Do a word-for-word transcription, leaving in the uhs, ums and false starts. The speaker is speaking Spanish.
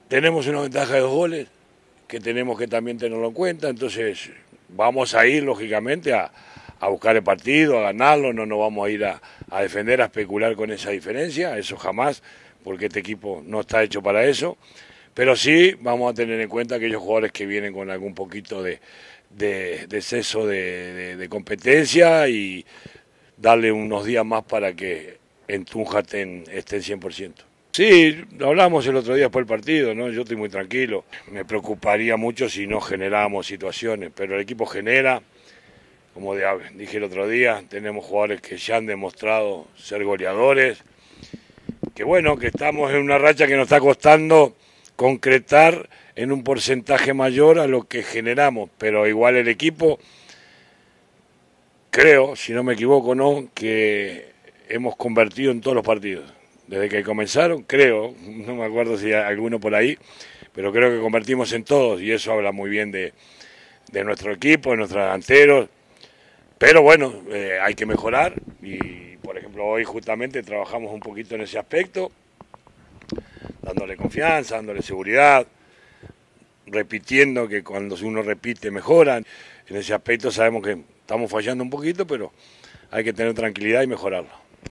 tenemos una ventaja de dos goles, que tenemos que también tenerlo en cuenta, entonces vamos a ir lógicamente a, a buscar el partido, a ganarlo, no nos vamos a ir a, a defender, a especular con esa diferencia, eso jamás, porque este equipo no está hecho para eso, pero sí vamos a tener en cuenta aquellos jugadores que vienen con algún poquito de, de, de exceso de, de, de competencia y darle unos días más para que en Tunja estén, estén cien por ciento. Sí, lo hablamos el otro día después del partido, ¿no? Yo estoy muy tranquilo. Me preocuparía mucho si no generábamos situaciones, pero el equipo genera, como dije el otro día, tenemos jugadores que ya han demostrado ser goleadores, que bueno, que estamos en una racha que nos está costando concretar en un porcentaje mayor a lo que generamos, pero igual el equipo, creo, si no me equivoco, no, que hemos convertido en todos los partidos. Desde que comenzaron, creo, no me acuerdo si hay alguno por ahí, pero creo que convertimos en todos y eso habla muy bien de, de nuestro equipo, de nuestros delanteros. Pero bueno, eh, hay que mejorar y, por ejemplo, hoy justamente trabajamos un poquito en ese aspecto, dándole confianza, dándole seguridad, repitiendo que cuando uno repite mejoran. En ese aspecto sabemos que estamos fallando un poquito, pero hay que tener tranquilidad y mejorarlo.